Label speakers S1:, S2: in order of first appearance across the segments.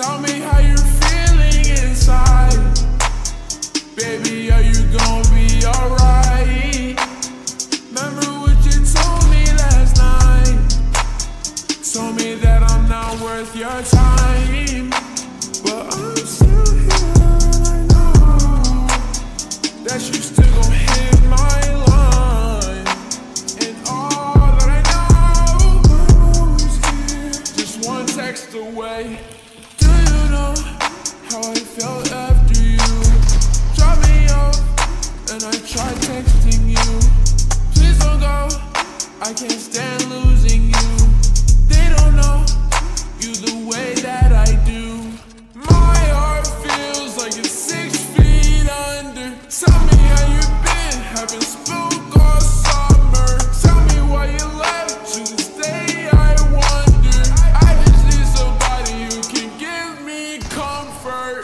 S1: Tell me how you're feeling inside. Baby, are you gonna be alright? Remember what you told me last night. Told me that I'm not worth your time, but I'm still here and I know that you still gon' hit my line. And all that I know, I'm always here, just one text away. Do you know how I felt after you dropped me off and I tried texting you? Please don't go, I can't stand losing you. They don't know you the way that I do. My heart feels like it's 6 feet under. Tell me how you been, haven't spoke all summer. Tell me why you left, to this day I wonder. I just need somebody who can give me comfort.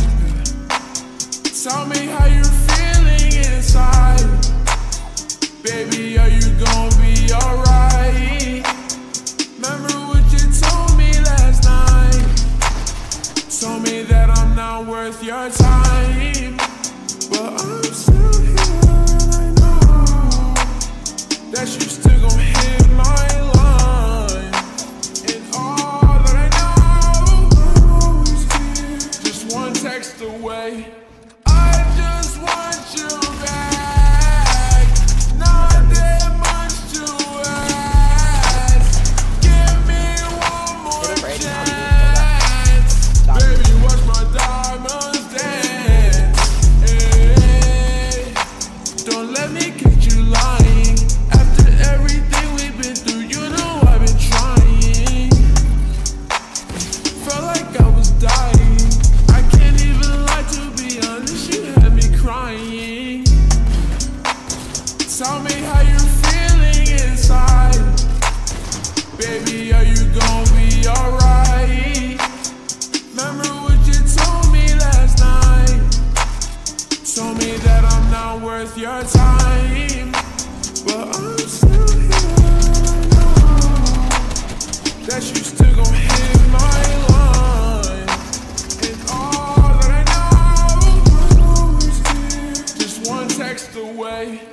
S1: Tell me how you're feeling inside. Baby, are you gonna be alright? Remember what you told me last night. Told me that I'm not worth your time, but I'm still here and I know that you still gon' hit my line. And all that I know, I'm always here, just one text away. I just want you back, not that much to ask. Give me one more chance. Baby, watch my diamonds dance. Hey, don't let me catch you lying. After everything we've been through, you know I've been trying. Felt like I was dying. I can't even lie, to be honest, you had me crying. Tell me how you're feeling inside. Baby, are you gonna be alright? Remember what you told me last night. Told me that I'm not worth your time, but I'm still here and I know that you still gon' hit my line. And all that I know, I'm always here, just one text away.